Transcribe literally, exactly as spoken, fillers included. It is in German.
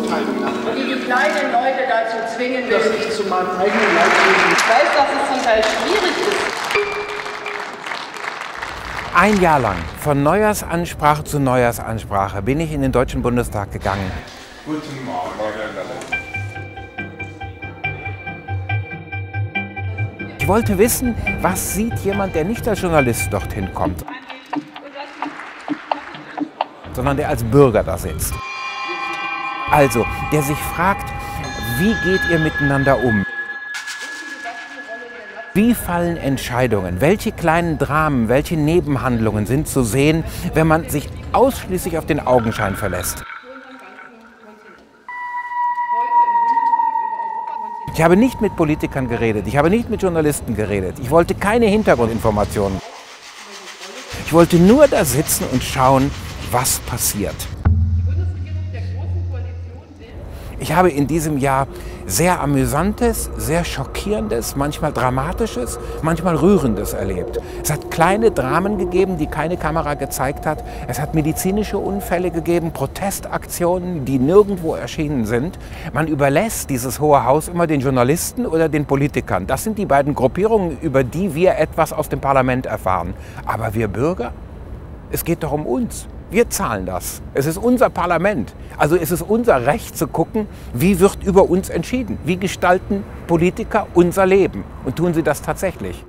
beurteilen kann. Und die die kleinen Leute dazu zwingen will. Das ich zu meinem eigenen Leidwesen. Ich weiß, dass es zum Teil schwierig ist. Ein Jahr lang, von Neujahrsansprache zu Neujahrsansprache, bin ich in den Deutschen Bundestag gegangen. Guten Morgen. Ich wollte wissen, was sieht jemand, der nicht als Journalist dorthin kommt, sondern der als Bürger da sitzt. Also, der sich fragt, wie geht ihr miteinander um? Wie fallen Entscheidungen? Welche kleinen Dramen, welche Nebenhandlungen sind zu sehen, wenn man sich ausschließlich auf den Augenschein verlässt? Ich habe nicht mit Politikern geredet, ich habe nicht mit Journalisten geredet. Ich wollte keine Hintergrundinformationen. Ich wollte nur da sitzen und schauen, was passiert. Ich habe in diesem Jahr sehr Amüsantes, sehr Schockierendes, manchmal Dramatisches, manchmal Rührendes erlebt. Es hat kleine Dramen gegeben, die keine Kamera gezeigt hat. Es hat medizinische Unfälle gegeben, Protestaktionen, die nirgendwo erschienen sind. Man überlässt dieses Hohe Haus immer den Journalisten oder den Politikern. Das sind die beiden Gruppierungen, über die wir etwas aus dem Parlament erfahren. Aber wir Bürger? Es geht doch um uns. Wir zahlen das. Es ist unser Parlament. Also es ist unser Recht zu gucken, wie wird über uns entschieden. Wie gestalten Politiker unser Leben? Und tun sie das tatsächlich?